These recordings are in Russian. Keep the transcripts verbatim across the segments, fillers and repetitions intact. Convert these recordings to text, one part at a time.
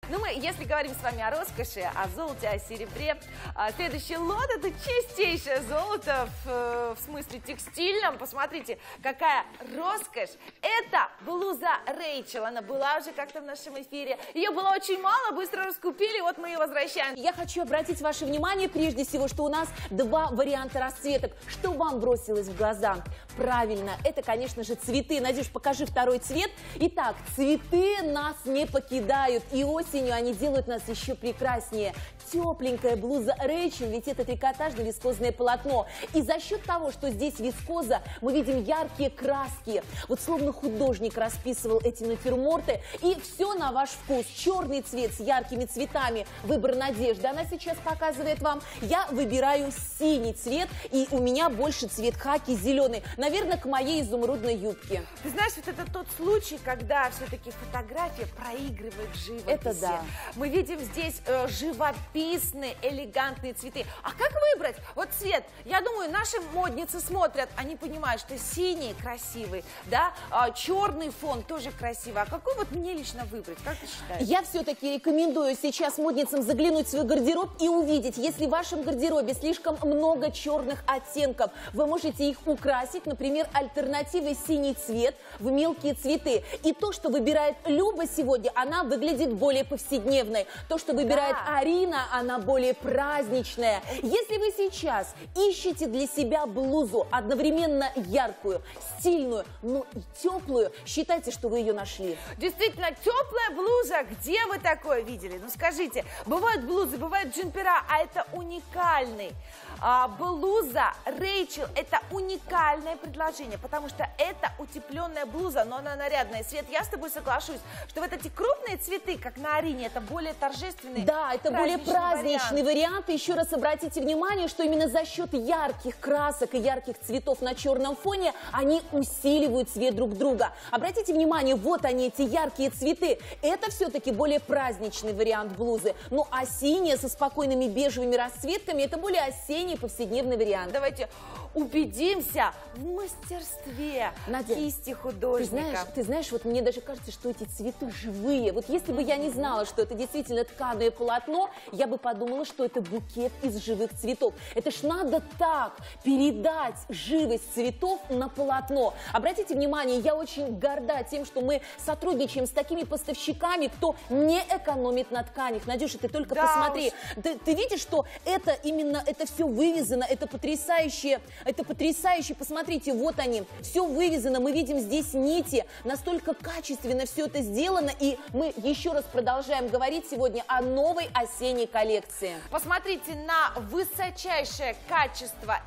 Ну, мы, если говорим с вами о роскоши, о золоте, о серебре, следующий лот – это чистейшее золото, в, в смысле текстильном. Посмотрите, какая роскошь. Это блуза Рэйчел. Она была уже как-то в нашем эфире. Ее было очень мало, быстро раскупили, вот мы ее возвращаем. Я хочу обратить ваше внимание прежде всего, что у нас два варианта расцветок. Что вам бросилось в глаза? Правильно, это, конечно же, цветы. Надюш, покажи второй цвет. Итак, цветы нас не покидают, и осенью они делают нас еще прекраснее. Тепленькая блуза Рэйчел, ведь это трикотажно-вискозное полотно. И за счет того, что здесь вискоза, мы видим яркие краски. Вот словно художник расписывал эти натюрморты. И все на ваш вкус. Черный цвет с яркими цветами. Выбор Надежды. Она сейчас показывает вам. Я выбираю синий цвет. И у меня больше цвет хаки зеленый. Наверное, к моей изумрудной юбке. Ты знаешь, вот это тот случай, когда все-таки фотография проигрывает живописи. Это да. Мы видим здесь э, живописные, элегантные цветы. А как выбрать? Вот цвет. Я думаю, наши модницы смотрят, они понимают, что синий красивый, да, а черный фон тоже красивый. А какой вот мне лично выбрать? Как ты считаешь? Я все-таки рекомендую сейчас модницам заглянуть в свой гардероб и увидеть, если в вашем гардеробе слишком много черных оттенков, вы можете их украсить, например, альтернативой синий цвет в мелкие цветы. И то, что выбирает Люба сегодня, она выглядит более повседневной. То, что выбирает Да. Арина, она более праздничная. Если вы сейчас ищете для себя блузу одновременно яркую, стильную, но и теплую, считайте, что вы ее нашли. Действительно, теплая блуза. Где вы такое видели? Ну скажите, бывают блузы, бывают джемпера, а это уникальный. А, блуза Рэйчел – это уникальное предложение, потому что это утепленная блуза, но она нарядная. Свет, я с тобой соглашусь, что вот эти крупные цветы, как на Арине, это более торжественный, Да, это более праздничный вариант. вариант. И еще раз обратите внимание, что именно за счет ярких красок и ярких цветов на черном фоне они усиливают цвет друг друга. Обратите внимание, вот они, эти яркие цветы. Это все-таки более праздничный вариант блузы. Ну а синяя со спокойными бежевыми расцветками – это более осенний повседневный вариант. Давайте убедимся в мастерстве Надя, кисти Ты художника. знаешь, ты знаешь, вот мне даже кажется, что эти цветы живые. Вот если бы я не знала, что это действительно тканое полотно, я бы подумала, что это букет из живых цветов. Это ж надо так передать живость цветов на полотно. Обратите внимание, я очень горда тем, что мы сотрудничаем с такими поставщиками, кто не экономит на тканях. Надюша, ты только Да посмотри. Ты, ты видишь, что это именно, это все вывезено, это потрясающее, это потрясающе. Посмотрите, вот они, все вывезено, мы видим здесь нити, настолько качественно все это сделано, и мы еще раз продолжаем говорить сегодня о новой осенней коллекции. Посмотрите на высочайшее качество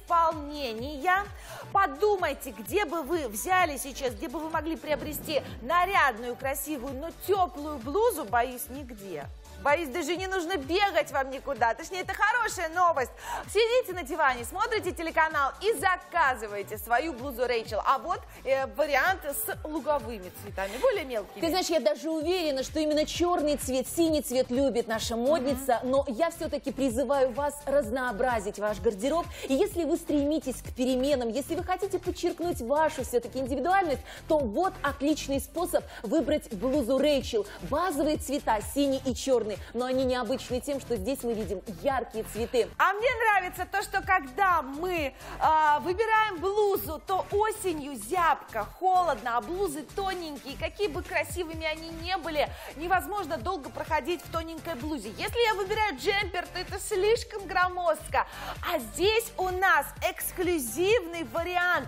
исполнения. Подумайте, где бы вы взяли сейчас, где бы вы могли приобрести нарядную, красивую, но теплую блузу, боюсь, нигде. Боюсь, даже не нужно бегать вам никуда. Точнее, это хорошая новость. Сидите на диване, смотрите телеканал и заказывайте свою блузу Рэйчел. А вот э, варианты с луговыми цветами, более мелкими. Ты знаешь, я даже уверена, что именно черный цвет, синий цвет любит наша модница, mm-hmm. но я все-таки призываю вас разнообразить ваш гардероб. И если вы стремитесь к переменам, если вы хотите подчеркнуть вашу все-таки индивидуальность, то вот отличный способ выбрать блузу Рэйчел. Базовые цвета, синий и черный. Но они необычны тем, что здесь мы видим яркие цветы. А мне нравится то, что когда мы э, выбираем блузу, то осенью зябко, холодно, а блузы тоненькие, какие бы красивыми они ни были, невозможно долго проходить в тоненькой блузе. Если я выбираю джемпер, то это слишком громоздко. А здесь у нас эксклюзивный вариант.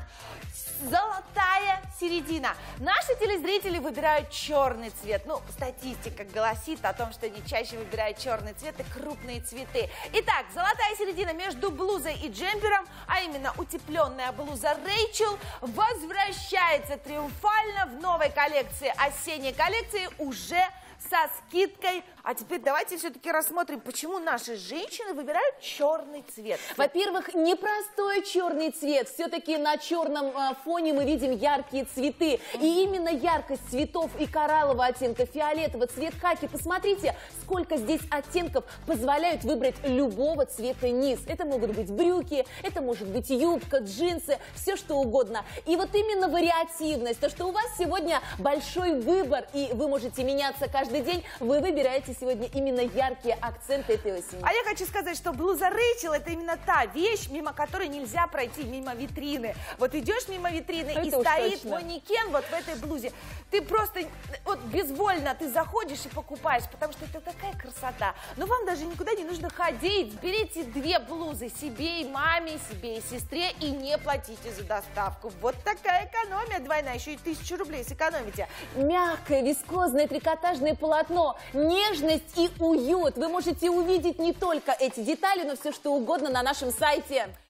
Золотая середина. Наши телезрители выбирают черный цвет. Ну, статистика гласит о том, что они чаще выбирают черный цвет и крупные цветы. Итак, золотая середина между блузой и джемпером, а именно утепленная блуза Рэйчел, возвращается триумфально в новой коллекции, осенней коллекции, уже со скидкой. А теперь давайте все-таки рассмотрим, почему наши женщины выбирают черный цвет. Во-первых, непростой черный цвет. Все-таки на черном э, фоне мы видим яркие цветы. И именно яркость цветов и кораллового оттенка, фиолетового, цвет хаки. Посмотрите, сколько здесь оттенков позволяют выбрать любого цвета низ. Это могут быть брюки, это может быть юбка, джинсы, все что угодно. И вот именно вариативность, то, что у вас сегодня большой выбор, и вы можете меняться каждый день. Вы выбираете сегодня именно яркие акценты этой осени. А я хочу сказать, что блуза Рэйчел — это именно та вещь, мимо которой нельзя пройти, мимо витрины. Вот идешь мимо витрины, это и стоит точно. манекен вот в этой блузе. Ты просто вот безвольно ты заходишь и покупаешь, потому что это такая красота. Но вам даже никуда не нужно ходить. Берите две блузы себе и маме, себе и сестре, и не платите за доставку. Вот такая экономия двойная, еще и тысячу рублей сэкономите. Мягкое, вискозное трикотажное полотно, нежность и уют. Вы можете увидеть не только эти детали, но все что угодно на нашем сайте.